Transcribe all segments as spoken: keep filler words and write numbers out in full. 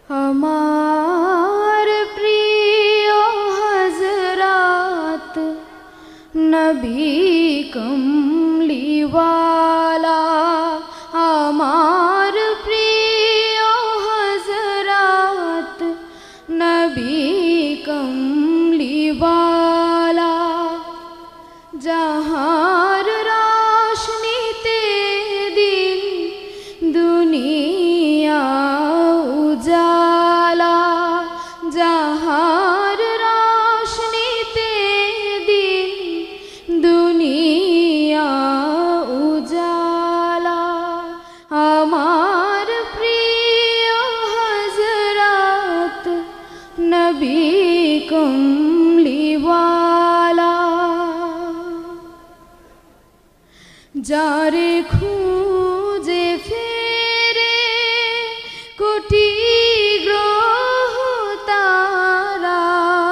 আমার প্রিয় hazrat নবী কমলিওয়ালা, আমার প্রিয় hazrat নবী কমলিওয়ালা, যাহার রোশনীতে দিন দুনিয়া উজালা, যাহার রোশনীতে দিন দুনিয়া উজালা, আমার প্রিয় hazrat নবী কমলিওয়ালা, যারে খুঁজে ফেরে কোটি গ্রহ তারা,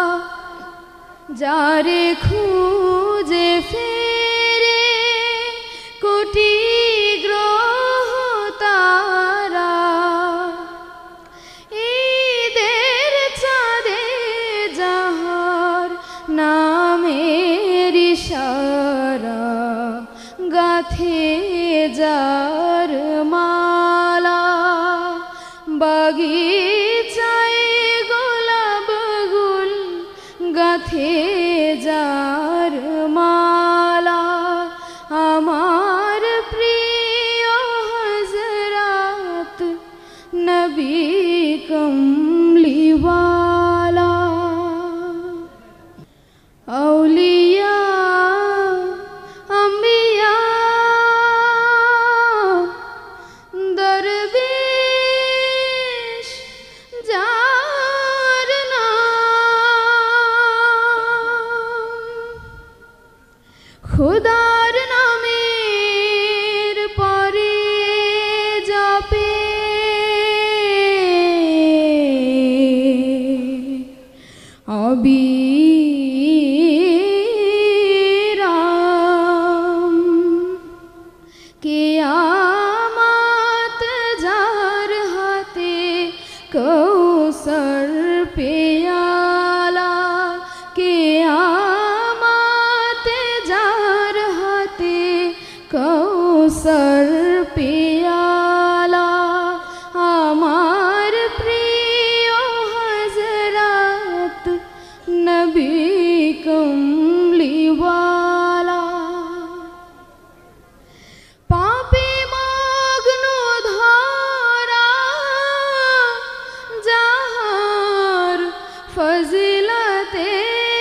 যারে খুঁজে ফেরে কোটি গ্রহ তারা, ঈদের চাঁদে যাহার নামের ইশারা, গাথে যার মালা, বাগিচায় গোলাপ গুল গাথে যার মালা, আমার প্রিয় hazrat নবী কমলিওয়ালা, আউলিয়া খুদার নামের পরে জপে অবিরাম, কিয়ামত যার হাতে কৌসর পেয়ালা, কিয়ামত যার হাতে কৌসর পেয়ালা, আমার প্রিয় hazrat নবী কমলিওয়ালা, পাপে মগ্ন ধরা যাহার ফজিলতে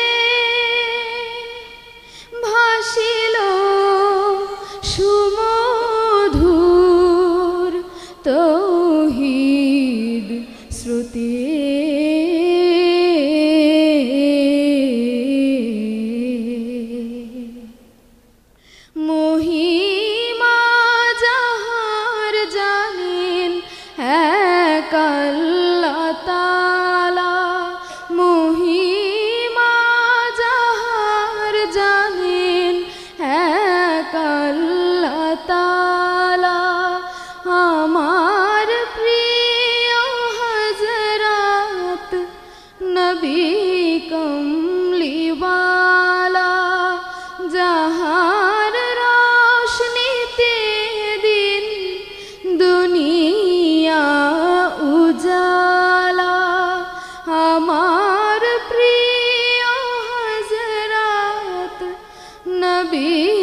ভাসিল সুমধুর তৌহিদ শ্রুতি, মহিমা যাহার জানেন এক আল্লাহ তাআলা, মহিমা যাহার জানেন এক আল্লাহ তাআলা, আমার প্রিয় hazrat নবী কমলিওয়ালা, যাহার রোশনীতে দিন দুনিয়া উজালা, আমার প্রিয় hazrat নবী